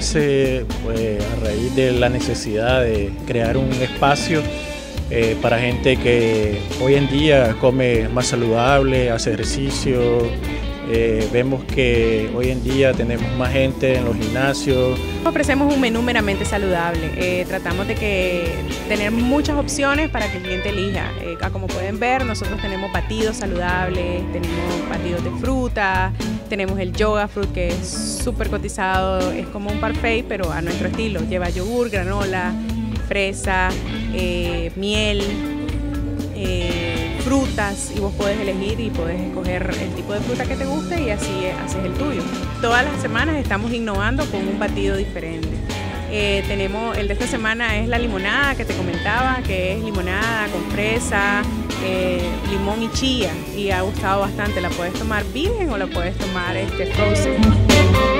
nace pues, a raíz de la necesidad de crear un espacio para gente que hoy en día come más saludable, hace ejercicio. Vemos que hoy en día tenemos más gente en los gimnasios. Ofrecemos un menú meramente saludable, tratamos de tener muchas opciones para que el cliente elija. Como pueden ver, nosotros tenemos batidos saludables, tenemos batidos de fruta, tenemos el yoga fruit que es súper cotizado, es como un parfait pero a nuestro estilo, lleva yogur, granola, fresa, miel, frutas, y vos podés elegir y podés escoger el tipo de fruta que te guste y así haces el tuyo. Todas las semanas estamos innovando con un batido diferente. Tenemos el de esta semana es la limonada que te comentaba, que es limonada con fresa, limón y chía, y ha gustado bastante. La puedes tomar virgen o la puedes tomar frozen.